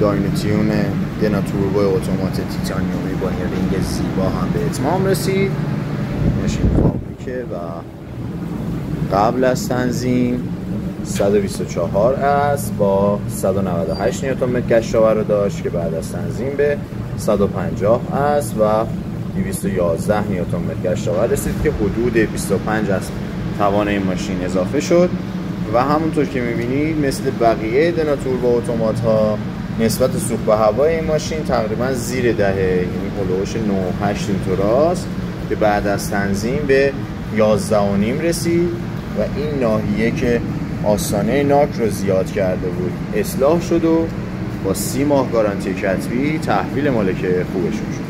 داینوتیون دنا توربو اتومات تیتانیومی با این رینگ زیبا هم به اتمام رسید. ماشین فابریکه و قبل از تنظیم 124 است با 198 نیوتن متر گشت‌آور رو داشت که بعد از تنظیم به 150 است و 211 نیوتن متر گشت‌آور رسید که حدود 25 از توان این ماشین اضافه شد و همونطور که می‌بینید مثل بقیه دنا توربو اتومات ها نسبت سوخت به هوای این ماشین تقریبا زیر 10، یعنی هولوش 9-8 اینطور است که بعد از تنظیم به 11.5 رسید و این ناحیه که آستانه ناک رو زیاد کرده بود اصلاح شد و با 30 ماه گارانتی کتبی تحویل مالک خوبشون شد.